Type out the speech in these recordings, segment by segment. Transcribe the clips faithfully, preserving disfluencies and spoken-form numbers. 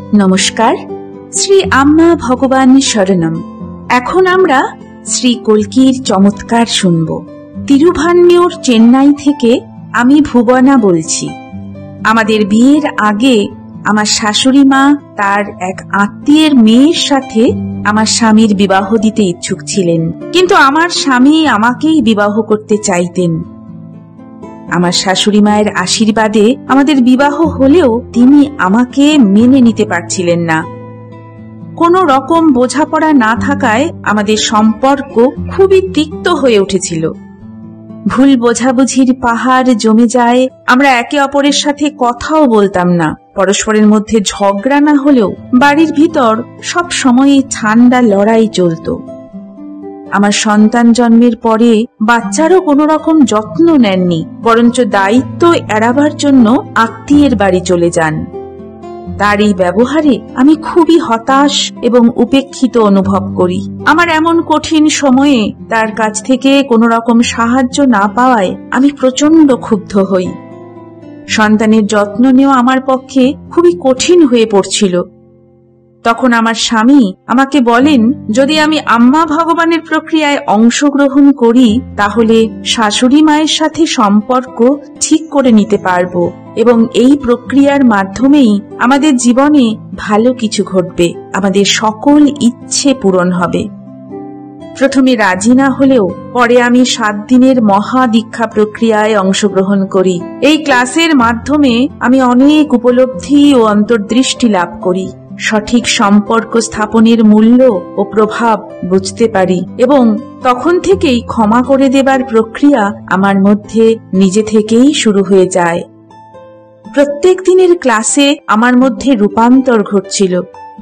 নমস্কার, শ্রী আম্মা ভগবান শরণম। এখন আমরা শ্রী কল্কির চমৎকার শুনব। তিরুভান্মিউর চেন্নাই থেকে আমি ভুবনা বলছি। আমাদের বিয়ের আগে আমার শাশুড়ি মা তার এক আত্মীয়ের মেয়ের সাথে আমার স্বামীর বিবাহ দিতে ইচ্ছুক ছিলেন, কিন্তু আমার স্বামী আমাকেই বিবাহ করতে চাইতেন। আমার শাশুড়ি মায়ের আশীর্বাদে আমাদের বিবাহ হলেও তিনি আমাকে মেনে নিতে পারছিলেন না। কোনো রকম বোঝাপড়া না থাকায় আমাদের সম্পর্ক খুবই তিক্ত হয়ে উঠেছিল। ভুল বোঝাবুঝির পাহাড় জমে যায়, আমরা একে অপরের সাথে কথাও বলতাম না। পরস্পরের মধ্যে ঝগড়া না হলেও বাড়ির ভিতর সব সময় ঠান্ডা লড়াই চলত। আমার সন্তান জন্মের পরে বাচ্চারও কোনো রকম যত্ন নেননি, বরঞ্চ দায়িত্ব এড়াবার জন্য আত্মীয়ের বাড়ি চলে যান। তার এই ব্যবহারে আমি খুবই হতাশ এবং উপেক্ষিত অনুভব করি। আমার এমন কঠিন সময়ে তার কাছ থেকে কোনো রকম সাহায্য না পাওয়ায় আমি প্রচন্ড ক্ষুব্ধ হই। সন্তানের যত্ন নেওয়া আমার পক্ষে খুবই কঠিন হয়ে পড়ছিল। তখন আমার স্বামী আমাকে বলেন, যদি আমি আম্মা ভগবানের প্রক্রিয়ায় অংশগ্রহণ করি তাহলে শাশুড়ি মায়ের সাথে সম্পর্ক ঠিক করে নিতে পারবো এবং এই প্রক্রিয়ার মাধ্যমেই আমাদের জীবনে ভালো কিছু ঘটবে, আমাদের সকল ইচ্ছে পূরণ হবে। প্রথমে রাজি না হলেও পরে আমি সাত দিনের মহা দীক্ষা প্রক্রিয়ায় অংশগ্রহণ করি। এই ক্লাসের মাধ্যমে আমি অনেক উপলব্ধি ও অন্তর্দৃষ্টি লাভ করি, সঠিক সম্পর্ক স্থাপনের মূল্য ও প্রভাব বুঝতে পারি এবং তখন থেকেই ক্ষমা করে দেবার প্রক্রিয়া আমার মধ্যে নিজে থেকেই শুরু হয়ে যায়। প্রত্যেক দিনের ক্লাসে আমার মধ্যে রূপান্তর ঘটছিল।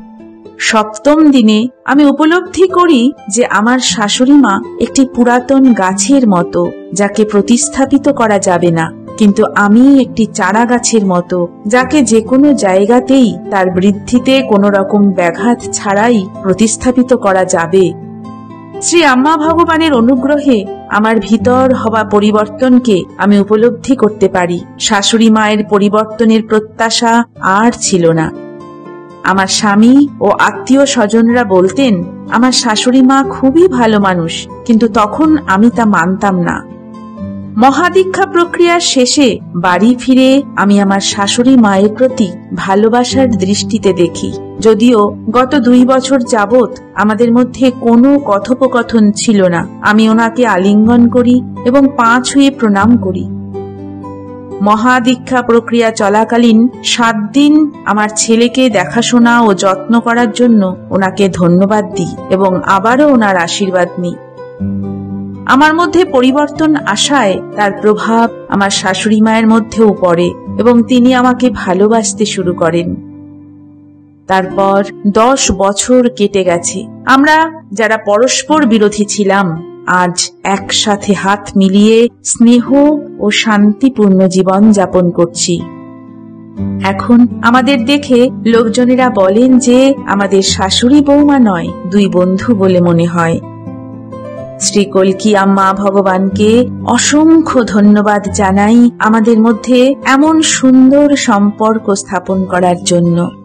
সপ্তম দিনে আমি উপলব্ধি করি যে আমার শাশুড়ি মা একটি পুরাতন গাছের মতো, যাকে প্রতিস্থাপিত করা যাবে না, কিন্তু আমি একটি চারা গাছের মতো, যাকে যে কোনো জায়গাতেই তার বৃদ্ধিতে কোনো রকম ব্যাঘাত ছাড়াই প্রতিস্থাপিত করা যাবে। শ্রী আম্মা ভগবানের অনুগ্রহে আমার ভিতর হওয়া পরিবর্তনকে আমি উপলব্ধি করতে পারি। শাশুড়ি মায়ের পরিবর্তনের প্রত্যাশা আর ছিল না। আমার স্বামী ও আত্মীয় স্বজনরা বলতেন আমার শাশুড়ি মা খুবই ভালো মানুষ, কিন্তু তখন আমি তা মানতাম না। মহাদীক্ষা প্রক্রিয়ার শেষে বাড়ি ফিরে আমি আমার শাশুড়ি মায়ের প্রতি ভালোবাসার দৃষ্টিতে দেখি। যদিও গত দুই বছর যাবৎ আমাদের মধ্যে কোনো কথোপকথন ছিল না, আমি ওনাকে আলিঙ্গন করি এবং পা ছুঁয়ে প্রণাম করি। মহাদীক্ষা প্রক্রিয়া চলাকালীন সাত দিন আমার ছেলেকে দেখাশোনা ও যত্ন করার জন্য ওনাকে ধন্যবাদ দিই এবং আবারও ওনার আশীর্বাদ নিই। আমার মধ্যে পরিবর্তন আসায় তার প্রভাব আমার শাশুড়ি মায়ের মধ্যেও পড়ে এবং তিনি আমাকে ভালোবাসতে শুরু করেন। তারপর দশ বছর কেটে গেছে। আমরা যারা পরস্পর বিরোধী ছিলাম আজ একসাথে হাত মিলিয়ে স্নেহ ও শান্তিপূর্ণ জীবন যাপন করছি। এখন আমাদের দেখে লোকজনেরা বলেন যে আমাদের শাশুড়ি বৌমা নয়, দুই বন্ধু বলে মনে হয়। শ্রী কল্কি আম্মা ভগবানকে অসংখ্য ধন্যবাদ জানাই আমাদের মধ্যে এমন সুন্দর সম্পর্ক স্থাপন করার জন্য।